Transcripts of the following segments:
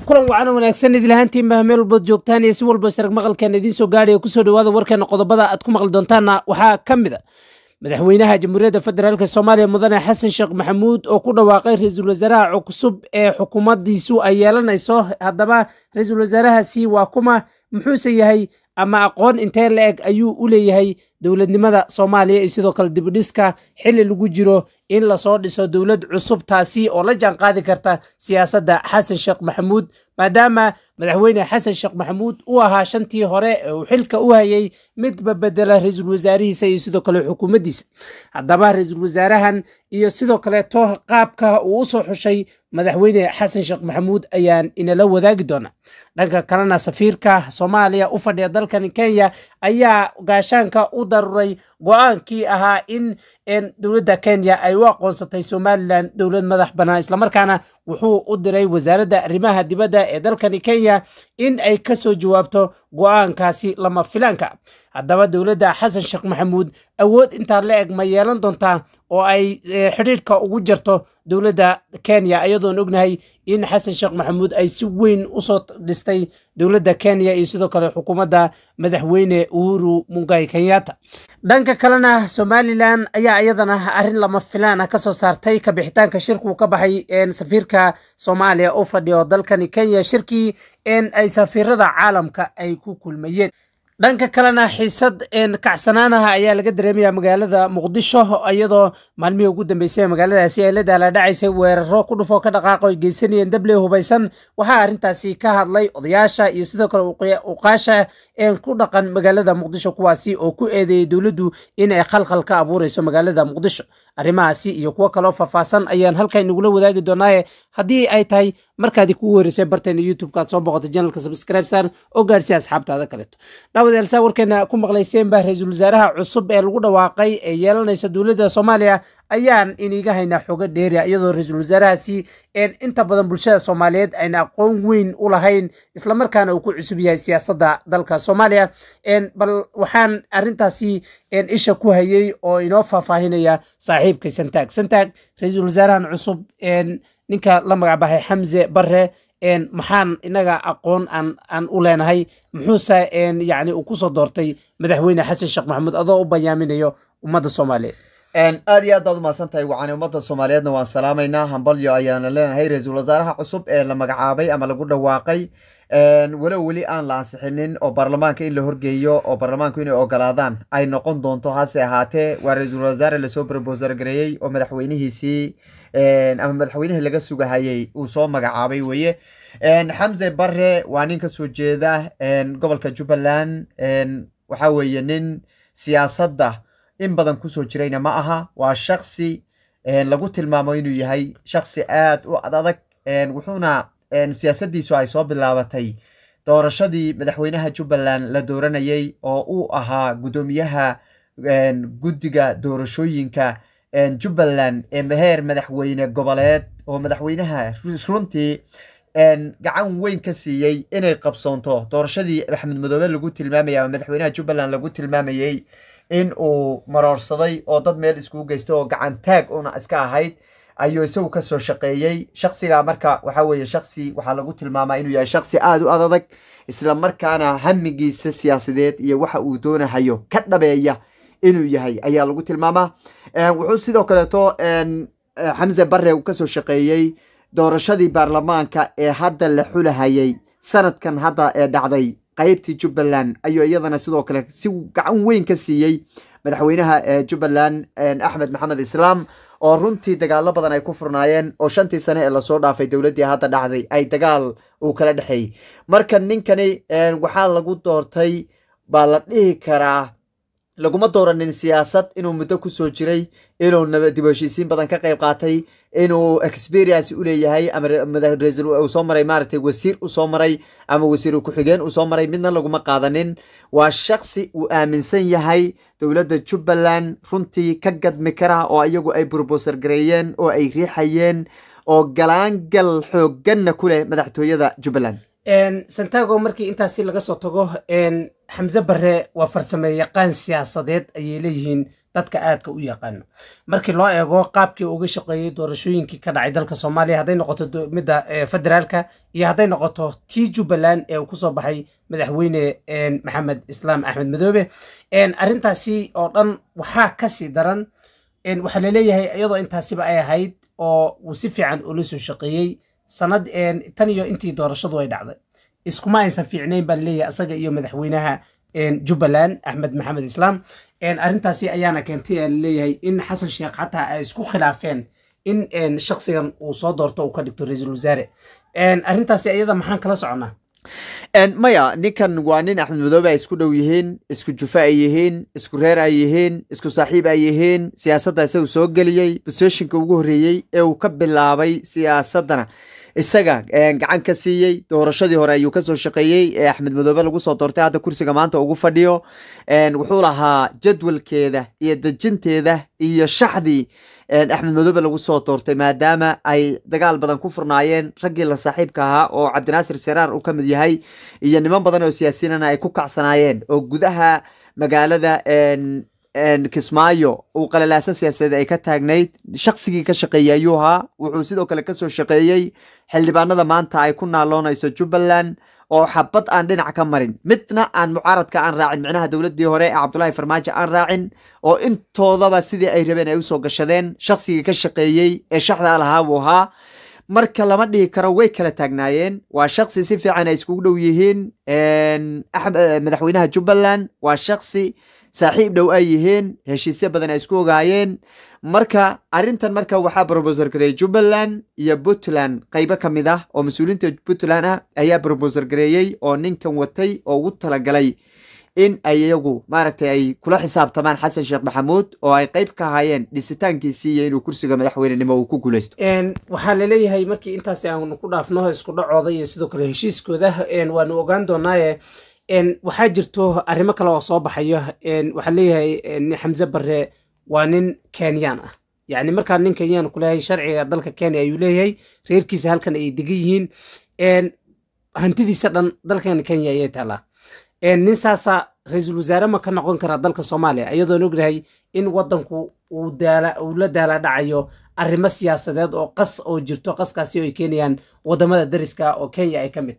kulan wacan wanaagsan idil ahaantiin baa meel walba joogtaan iyo si walba sharag maqalkan idiin soo gaadhay ku soo dhawaada warkeena qodobada aad ku maqli doontaana waxaa ka mid ah madaxweynaha jamhuuriyadda federaalka Soomaaliya mudane Xasan Sheekh Maxamuud oo ku dhawaaqay ra'iisul wasaaraha cusub ee xukuumaddiisu ay yeelanayso haddaba ra'iisul wasaarahaasi waa kuma muxuu yahay ama aqoon intee leeg ayuu u leeyahay dowladnimada Soomaaliya iyo sidoo kale dibadhiska xilli lagu jiro in la soo dhiso dowlad cusub taasi oo la jaan qaadi karta siyaasadda Xasan Sheekh Maxamuud maadaama madaxweyne Xasan Sheekh Maxamuud uu ahaa shantii hore oo xilka u hayay mid bedela ra'iisul wasaarihiisa iyo sidoo kale xukuumaddiisa haddaba ra'iisul wasaarahan iyo sidoo kale qaabka uu u soo xushay madaxweyne Xasan Sheekh Maxamuud ayaan inala wadaagi doona dhanka kalena safiirka Soomaaliya u fadhiya dalkan Kenya ayaa gaashaanka u daruray go'aankii ahaa in dowladda Kenya ay u aqoonsatay Somaliland dowlad madax bannaan isla markaana wuxuu u diray wasaaradda arrimaha dibadda ee dalkan Kenya in ay ka soo jawaabto go'aankaasi lama filaanka haddaba dowladda Xasan Sheekh Maxamuud awood inta la eg ma yeelan doontaa oo ay xiriirka ugu jirto dowladda Kenya iyadoo ognahay in Xasan Sheekh Maxamuud ay si weyn u soo dhistay dowladda Kenya iyo sidoo kale xukuumadda madaxweyne Uhuru Muigai Kenyatta dhanka kalena Somaliland ayaa iyadana arrin lama filaan ah ka soo saartay ka bixitaanka shirku ka baxay safiirka Soomaaliya oo fadhiyo dalkan Kenya shirkii ay safiirada caalamka ay ku kulmayeen dhanka kalena xiisad kacsanaanaha ayaa laga dareemayaa magaalada Muqdisho iyadoo maalmihii ugu dambeysay magaaladaasi ay la dhacaysay weeraro ku dhufo ka dhaqaaqo ay geysanayeen dable hubaysan waxaa arrintaasi ka hadlay odayaasha iyo sidoo kale uqaasha ku dhaqan magaalada Muqdisho kuwaasi oo ku eedeeyay dowladdu in ay khalkhal ka abuurayso magaalada Muqdisho arrimahaasi iyo kuwa kale oo faahfaahsan ayaan halkan inagula wadaagi doonaa haddii ay tahay markaad ku weerisay barteena YouTube-ka soo boqotay channelka subscribe sar oo gaarsi asxaabtaada kale daawadayaal warkeena ku maqlayseen baa ra'iisul wasaaraha cusub ee lagu dhawaaqay ee yeelanaysa dowladda Soomaaliya ayaan iniga haynaa xogo dheeri iyadoo ra'iisul wasaarahaasi inta badan bulshada Soomaaliyeed ayna aqoon weyn u lahayn isla markaana uu ku cusub yahay siyaasadda dalka Soomaaliya bal waxaan arrintaasi isha ku hayay oo inoo faahfaahinaya saaxiibka Santaag ra'iisul wasaarahan cusub ninka la magac baxay Xamse Barre maxaan inaga aqoon aan u leenahay muxuuse yani uu ku soo doortay madaxweyne Xasan Sheekh Maxamuud adoo u bayaaminayo ummadda Soomaaliyeed aad iyo aad baad umahadsantahay waxaan ummadda Soomaaliyeedna waan salaamaynaa hambalyo ayaana leenahay ra'iisul wasaaraha cusub ee la magacaabay ama lagu dhawaaqay weli aan la ansixinin oo baarlamaanka in la horgeeyo oo baarlamaanku inay ogolaadaan ay noqon doonto hase ahaatee waa ra'iisul wasaare la soo proposal gareeyay oo madaxweynihiisii ama madaxweynihii laga sugahayay uu soo magacaabay weeye Xamse Barre waa nin ka soo jeeda gobolka Jubbaland waxa weeye nin siyaasadda in badan ku soo jirayna ma aha waa shakhsi lagu tilmaamo inuu yahay shakhsi aad u adag wuxuuna siyaasaddiisu ay soo bilaabatay doorashadii madaxweynaha Jubbaland la dooranayay oo uu ahaa gudoomiyaha guddiga doorashooyinka Jubbaland heer madaxweyne goboleed oo madaxweynaha runtii gacan weyn ka siiyay inay qabsoonto doorashadii Axmed Madoobe lagu tilmaamayay ama madaxweynaha Jubbaland lagu tilmaamayay in uu maroorsaday oo dad meel isku geysto oo gacan taag una iska ahayd ayuu isagu ka soo shaqeeyay shakhsiga marka waxa weeye shakhsi waxa lagu tilmaamaa inuu yahay shakhsi aad u adag isla markaana hamigiisa siyaasadeed iyo waxa uu doonayo ka dhabeeya inuu yahay ayaa lagu tilmaamaa wuxuu sidoo kale Xamse Barre uu ka soo shaqeeyay doorashadii baarlamaanka ee hadda la xulahayay sanadkan hadda ee dhacday qaybtii Jubbaland ayuu iyadana sidoo kale si gacan weyn ka siiyay madaxweynaha Jubbaland Axmed Maxamed Islaam oo runtii dagaalo badan ay ku furnaayeen oo shantii sano ee la soo dhaafay dowladdii hadda dhacday ay dagaal uu kala dhaxay marka ninkani waxaa lagu doortay baa la dhihi karaa laguma dooranin siyaasad inuu muddo ku soo jiray inuu dib u heshiisiin badan ka qayb qaatay inuu experience u leeyahay ama ra'iisul uu soo maray maartay wasiir u soo maray ama wasiir ku xigeen u soo maray midna laguma qaadanin waa shakhsi uu aaminsan yahay dowladda Jubbaland runtii ka gadmi kara oo iyagu ay proposal gareeyeen oo ay riixayeen oo galaangal xoogganna ku leh madaxtooyada Jubbaland Santago markii intaasi laga soo tago Xamse Barre waa farsamo yaqaan siyaasadeed ayay leeyihiin dadka aadka u yaqaano markii loo eego qaabkii uga shaqeeyay doorashooyinkii ka dhacay dalka Soomaaliya hadday noqoto midda federaalka iyo hadday noqoto tii Jubbaland ee uu ku soo baxay madaxweyne Maxamed Islaam Axmed Madoobe arrintaasi oo dhan waxaa ka sii daran waxa la leeyahay iyadoo intaasiba ay ahayd oo uu si fiican ula soo shaqeeyay sanad tan iyo intii doorashadu ay dhacday iskuma aysan fiicnayn baa leeyahay asaga iyo madaxweynaha Jubbaland Axmed Maxamed Islaam arrintaasi ayaana keentay leeyahay in Xasan Sheekh xataa ay isku khilaafeen in shakhsigan uu soo doorto uu ka dhigto ra'iisul wasaare arrintaasi ayada maxaan kala soconaa maya ninkan waa nin Axmed Madoobe ay isku dhow yihiin isku jufa ay yihiin isku reer ay yihiin isku saaxiib ay yihiin siyaasadda isagu soo geliyey positionka ugu horreeyey ee uu ka bilaabay siyaasaddana isaga gacan ka siiyey doorashadii hore ayuu kasoo shaqeeyey ee Axmed Madoobe lagu soo doortay hadda kursiga maanta ugu fadhiyo wuxuu lahaa jadwalkeeda iyo dejinteeda iyo shaxdii Axmed Madoobe lagu soo doortay maadaama ay dagaal badan ku furnaayeen raggii la saaxiibka ahaa oo Cabdinaasir Seraar uu ka mid yahay iyo niman badan oo siyaasiyiin ay ku kacsanaayeen oo gudaha magaalada Kismaayo uu qalalaasan siyaasadeed ay ka taagnayd shakhsigii ka shaqeeyay ayuu ahaa wuxuu sidoo kale kasoo shaqeeyey xildhibaanada maanta ay ku naaloonayso Jubbaland oo xabad aan dhinac ka marin midna aan mucaaradka aan raacin micnaha dowladii hore ee Cabdullaahi Farmaajo aan raacin oo intoodaba sidii ay rabeen ay u soo gashadeen shakhsigii ka shaqeeyay ee shaxda lahaa uu ahaa marka lama dhihi karo way kala taagnaayeen waa shakhsi si fiican ay iskugu dhow yihiin madaxweynaha Jubbaland waa shakhsi saaxiib dhow ay yihiin heshiisyo badan ay isku ogaayeen marka arrintan marka waxaa proposal gareeyay Jubbaland iyo Puntland qaybo ka mid ah oo mas'uuliyiinta Puntland ah ayaa proposal gareeyay oo ninkan watay oo ugu talagalay in ayagu maaragtay ay kula xisaabtamaan Xasan Sheekh Maxamuud oo ay qayb ka hayeen dhisitaankiisii iyo inuu kursiga madaxweynenimo uu ku guuleysto waxaa la leeyahay markii intaas aan ku dhaafno isku dhacooda iyo sidoo kale heshiiskooda waanu ogaan doonaa waxaa jirto arrimo kale oo soo baxayo waxaa leeyahay Xamse Barre waa nin Kenyan ah yani markaa nin Kenyan ku leeyahay sharciga dalka Kenya ayuu leeyahay reerkiisa halkan ay degan yihiin hantidiisa dhan dalkan Kenya ayay taalaa nin saasa ra'iisul wasaare ma ka noqon kara dalka Soomaaliya iyadoo ognahay in wadanku uu la daala dhacayo arrimo siyaasadeed oo qas oo jirto qaskaasi oo ay keenayaan wadamada dariska oo Kenya ay ka mid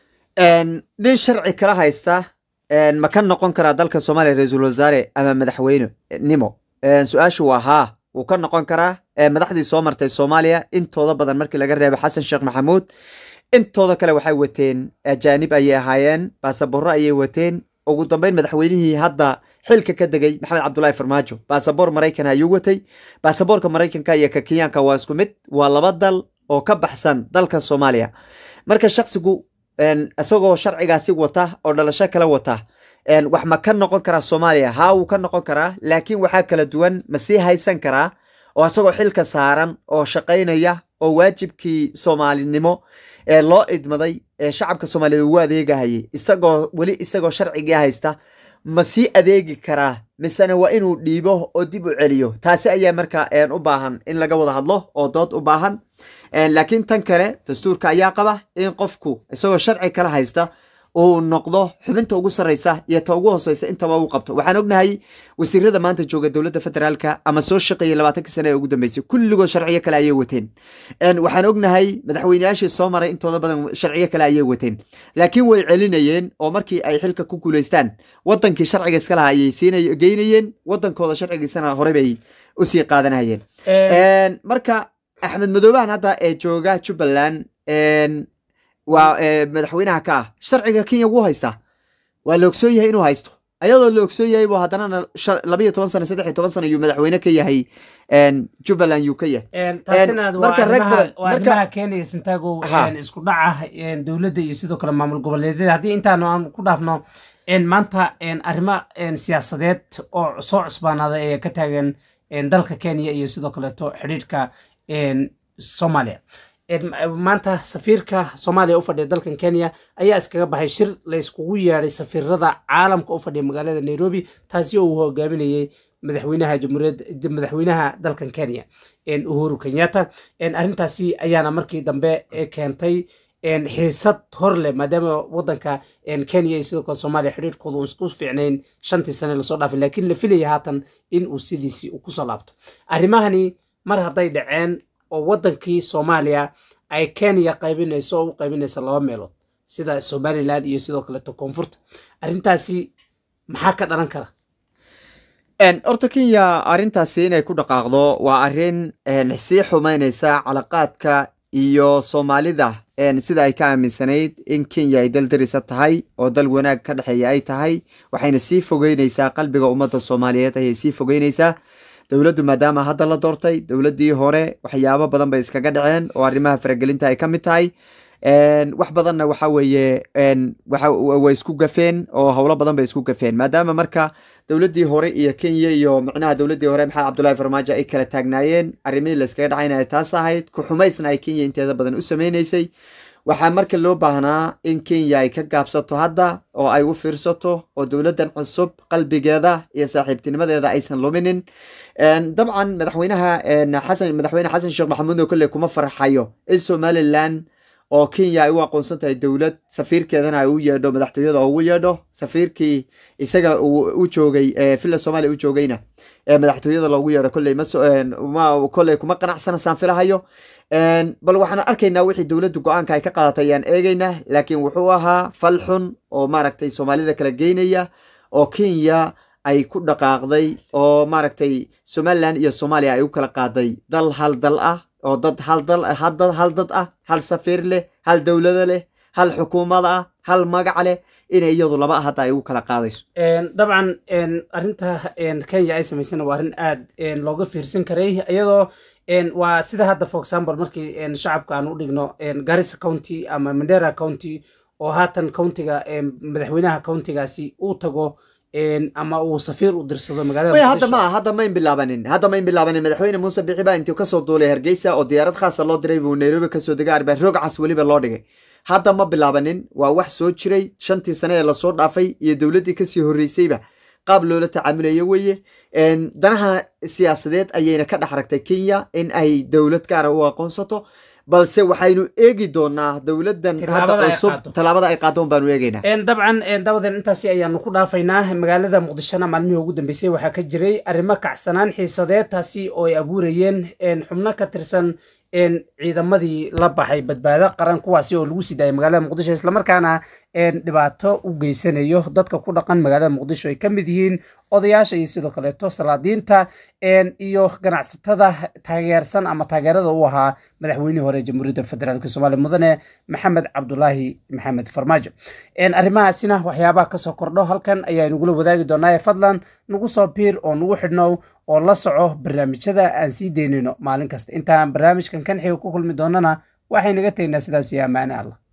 nin sharci kala haysta ma ka noqon karaa dalka Soomaaliya ra'iisul wasaare ama madaxweyne nimo su'aashu waa haa wuu ka noqon karaa madaxdii soo martay Soomaaliya intooda badan markii laga reebo Xasan Sheekh Maxamuud intooda kale waxay wateen ajaanib ayay ahaayeen baasaboorro ayay wateen ugu dambeyn madaxweynihii hadda xilka ka degay Maxamed Cabdullaahi Farmaajo baasaboor Mareykan ayuu watay baasaboorka Mareykanka iyo ka Kenyaanka waa isku mid waa laba dal oo ka baxsan dalka Soomaaliya marka shakhsigu isagoo sharcigaasi wata oo dhalasho kala wata wax ma ka noqon karaa Soomaaliya haa wuu ka noqon karaa laakiin waxaa kala duwan ma sii haysan karaa oo isagoo xilka saaran oo shaqaynaya oo waajibkii Soomaalinimo loo idmaday shacabka Soomaaliyeed ugu adeegayay isagoo sharciga haysta ma sii adeegi karaa misana waa inuu dhiibo oo dib u celiyo taasi ayaa markaa u baahan in laga wada hadlo oo dood u baahan laakiin tan kale dastuurka ayaa qaba in qofku isagoo sharci kala haysta uu noqdo xubinta ugu sareysa iyo ta ugu hooseysa intaba uu qabto waxaan ognahay wasiirada maanta jooga dowladda federaalka ama soo shaqeeyay 20 sano ee ugu dambeysay kulligood sharciyo kale ayay wateen waxaan ognahay madaxweynayaashii soo maray intooda badan sharciyo kale ayay wateen laakiin way celinayeen oo markii ay xilka ku guuleystaan wadankii sharciga iska lahaa ayay geynayeen wadankooda sharcigiisana hore bay u sii qaadanayeen marka Axmed Madoobe hadda ee jooga Jubbaland waa madaxweynaha ka sharciga Kenya uu haysta waa la ogsoon yahay inuu haysto ayadoo la ogsoon yahay buu haddana 12 sano 13 sano ayuu madaxweyne ka yahay Jubbaland uu ka yahay taasina waa arrimaha Kenya Santiago isku dhaca dowladda iyo sidoo kale maamul goboleedyada haddii intaan aan ku dhaafno maanta arrimo siyaasadeed oo soo cusbaanada ee ka taagan dalka Kenya iyo sidoo kale xiriirka Soomaaliya maanta safiirka Soomaaliya u fadhiya dalkan Kenya ayaa iskaga baxay shir la iskugu yeeray safiirada caalamka u fadhiya magaalada Nairobi taasi oo uu hogaaminayay madaxweynaha dalkan Kenya Uhuru Kenyatta arrintaasi ayaana markii dambe keentay xiisad hor leh maadaama wadanka Kenya iyo sidoo kale Soomaaliya xiriirkooda uu isku fiicnayn 5 sano la soo dhaafay laakiin la filayo haatan in uu sidiisii ku soo laabto arrimahani mar hadday dhaceen oo wadankii Soomaaliya ay Kenya qaybinayso oo u qaybinayso laba meelood sida Somaliland iyo sidoo kale koonfurta arrintaasi maxaa ka dhalan kara horta Kenya arrintaasi inay ku dhaqaaqdo waa arrin sii xumaynaysa calaqaadka iyo Soomaalida sida ay ka aaminsanayd in Kenya ay dal darisa tahay oo dal wanaag ka dhaxeeya ay tahay waxayna sii fogeynaysaa qalbiga ummadda Soomaaliyeed ayay sii fogeynaysaa dawladdu maadaama hadda la doortay dawladdii hore waxyaabo badan bay iskaga dhaceen oo arrimaha faragelinta ay ka mid tahay wax badanna waxa weeye way isku gafeen oo howlo badan bay isku gafeen maadaama marka dawladdii hore iyo Kenya iyo macnaha dawladdii hore Maxamed Cabdullaahi Farmaajo ay kala taagnaayeen arrimihii la iskaga dhacayna taas ahayd ku xumaysna ay Kenya inteeda badan u sameynaysay waxaa marka loo baahnaa in Kenya ay ka gaabsato hadda oo ay u fiirsato oo dawladdan cusub qalbigeeda iyo saaxiibtinimadeeda aysan luminin dabcan madaxweyne Xasan Sheekh Maxamuud oo kale kuma farxayo in Somaliland oo Kenya ay u aqoonsan tahay dawlad safiirkeedana ay u yeedho madaxtooyada ugu yeedho safiirkii isaga u joogay filla Soomaaliya u joogayna madaxtooyada loogu yeedho kolley kuma qanacsana saan filahayo bal waxaan arkaynaa wixii dawladdu go'aanka ay ka qaadatay ayaan eegaynaa laakiin wuxuu ahaa fal xun oo maaragtay Soomaalida kala geynaya oo Kenya ay ku dhaqaaqday oo maaragtay Somaliland iyo Soomaaliya ay u kala qaaday hal dal ah oo dad hal dad ah hal safiir leh hal dawlad leh hal xukuumad ah hal magac leh inay iyadu laba hadda ay u kala qaadayso dabcan arrinta Kenya ay samaysana waa arrin aad looga fiirsan karay iyadoo waa sida hadda for example markii shacabka aan u dhigno Garissa County ama Mandera County oo haatan countiga madaxweynaha countigaasi uu tago ama uu safiir u dirsado magaalada hadda ma bilaabanin madaxweyne Muuse Biixi baa intii ka soo duulay Hargeysa oo diyaarad khaas ah loo diray buu Nairobi ka soo degay arba roog cas waliba loo dhigay hadda ma bilaabanin waa wax soo jiray 5 sano ee la soo dhaafay iyo dawladdii ka sii horeysayba qaab loola tacaamulayo weeye danaha siyaasadeed ayayna ka dhaxragtay Kenya in ay dawlad gaar ah u aqoonsato balse waxaynu eegi doonaa dawladdan hadda cusub talaabada ay qaadon baanu eegaynaa dabcan dabadan intaasi ayaanu ku dhaafaynaa magaalada Muqdisho maalmihii ugu dambeysay waxa ka jiray arrimo kacsanaan xiisadeed taasi oo ay abuurayeen xubno ka tirsan ciidamadii la baxay badbaado qaran kuwaasi oo lagu sidaayay magaalada Muqdisho isla markaana dhibaato u geysanayo dadka ku dhaqan magaalada Muqdisho ay ka mid yihiin odayaasha iyo sidoo kale salaadiinta iyo ganacsatada taageersan ama taageerada u ahaa madaxweynihii hore Jamhuuriyadda Federaalka Soomaaliya mudane Maxamed Cabdullaahi Maxamed Farmaajo arrimahaasina waxyaabaha ka soo kordho halkan ayaa nagu wadaagi doonaa fadlan nagu soo biir oo nagu xidhnow oo la soco barnaamijyada aan sii deynino maalin kasta intaan barnaamijkan kan xiga ku kulmi doonana waxay naga tagnaa sidaas iyo amaane Allah